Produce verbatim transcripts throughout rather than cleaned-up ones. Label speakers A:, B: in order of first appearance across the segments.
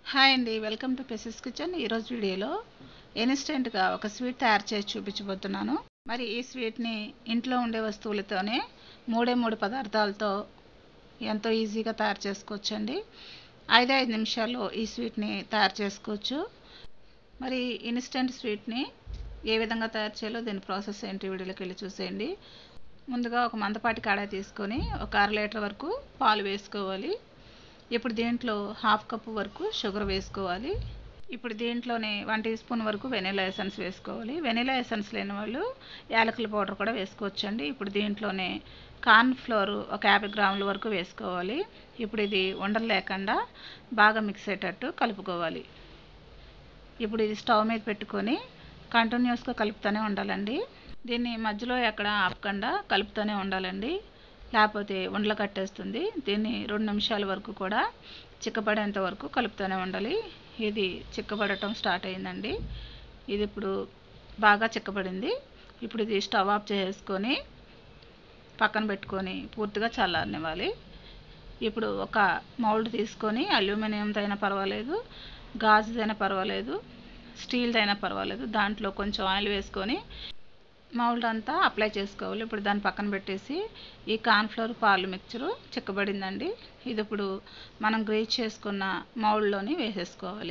A: Hi అండి, welcome to పెసెస్ kitchen. ఈరోజు వీడియోలో ఇన్స్టెంట్గా ఒక స్వీట్ తయారు చేసి చూపించబోతున్నాను. మరి ఈ స్వీట్ని ఇంట్లో ఉండే వస్తువులతోనే మూడే మూడు పదార్థాలతో ఎంతో ఈజీగా తయారు చేసుకోవచ్చండి. ఐదు ఐదు నిమిషాల్లో ఈ స్వీట్ని తయారు చేసుకోవచ్చు. మరి ఇన్స్టెంట్ స్వీట్ని ఏ విధంగా తయారు చేయాలో దీని ప్రాసెస్ ఏంటి వీడియోలోకి వెళ్ళి చూసేయండి. ముందుగా ఒక మందపాటి కడాయి తీసుకొని ఒక అర లీటర్ వరకు పాలు వేసుకోవాలి. ఇప్పుడు దీంట్లో హాఫ్ కప్ వరకు షుగర్ వేసుకోవాలి. ఇప్పుడు దీంట్లోనే వన్ టీ స్పూన్ వరకు వెనిలా ఎసెన్స్ వేసుకోవాలి. వెనిలా ఎసెన్స్ లేని వాళ్ళు యాలకుల పౌడర్ కూడా వేసుకోవచ్చండి. ఇప్పుడు దీంట్లోనే కార్న్ ఫ్లోర్ ఒక యాభై గ్రాముల వరకు వేసుకోవాలి. ఇప్పుడు ఇది ఉండలు లేకుండా బాగా మిక్స్ అయ్యేటట్టు కలుపుకోవాలి. ఇప్పుడు ఇది స్టవ్ మీద పెట్టుకొని కంటిన్యూస్గా కలుపుతూనే ఉండాలండి. దీన్ని మధ్యలో ఎక్కడ ఆపకుండా కలుపుతూనే ఉండాలండి, లేకపోతే ఉండలు కట్టేస్తుంది. దీన్ని రెండు నిమిషాల వరకు కూడా చిక్కబడేంత వరకు కలుపుతూనే ఉండాలి. ఇది చిక్కబడటం స్టార్ట్ అయిందండి. ఇది ఇప్పుడు బాగా చిక్కబడింది. ఇప్పుడు ఇది స్టవ్ ఆఫ్ చేసుకొని పక్కన పెట్టుకొని పూర్తిగా చల్లారనివ్వాలి. ఇప్పుడు ఒక మౌల్డ్ తీసుకొని అల్యూమినియందైనా పర్వాలేదు, గాజుదైనా పర్వాలేదు, స్టీల్దైనా పర్వాలేదు, దాంట్లో కొంచెం ఆయిల్ వేసుకొని మౌల్డ్ అంతా అప్లై చేసుకోవాలి. ఇప్పుడు దాన్ని పక్కన పెట్టేసి ఈ కార్న్ఫ్లోర్ పాలు మిక్చరు చిక్కబడిందండి. ఇది ఇప్పుడు మనం గ్రీజ్ చేసుకున్న మౌల్డ్లోని వేసేసుకోవాలి.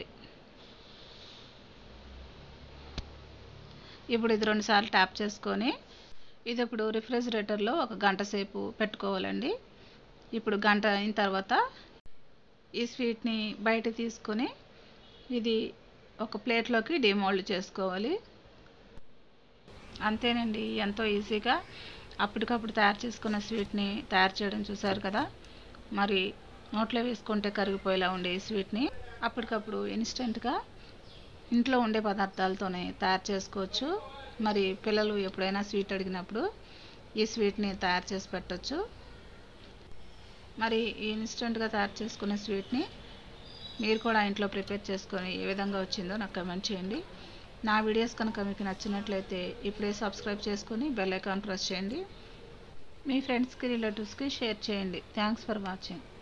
A: ఇప్పుడు ఇది రెండుసార్లు ట్యాప్ చేసుకొని ఇది ఇప్పుడు రిఫ్రిజిరేటర్లో ఒక గంట సేపు పెట్టుకోవాలండి. ఇప్పుడు గంట అయిన తర్వాత ఈ స్వీట్ని బయట తీసుకొని ఇది ఒక ప్లేట్లోకి డిమోల్డ్ చేసుకోవాలి. అంతేనండి, ఎంతో ఈజీగా అప్పటికప్పుడు తయారు చేసుకున్న స్వీట్ని తయారు చేయడం చూసారు కదా. మరి నోట్లో వేసుకుంటే కరిగిపోయేలా ఉండే ఈ స్వీట్ని అప్పటికప్పుడు ఇన్స్టెంట్గా ఇంట్లో ఉండే పదార్థాలతోనే తయారు చేసుకోవచ్చు. మరి పిల్లలు ఎప్పుడైనా స్వీట్ అడిగినప్పుడు ఈ స్వీట్ని తయారు చేసి పెట్టచ్చు. మరి ఈ ఇన్స్టెంట్గా తయారు చేసుకునే స్వీట్ని మీరు కూడా ఇంట్లో ప్రిపేర్ చేసుకొని ఏ విధంగా వచ్చిందో నాకు కమెంట్ చేయండి. నా వీడియోస్ కనుక మీకు నచ్చినట్లయితే ఇప్పుడే సబ్స్క్రైబ్ చేసుకొని బెల్ ఐకాన్ ప్రెస్ చేయండి. మీ ఫ్రెండ్స్కి రిలేటివ్స్కి షేర్ చేయండి. Thanks for watching.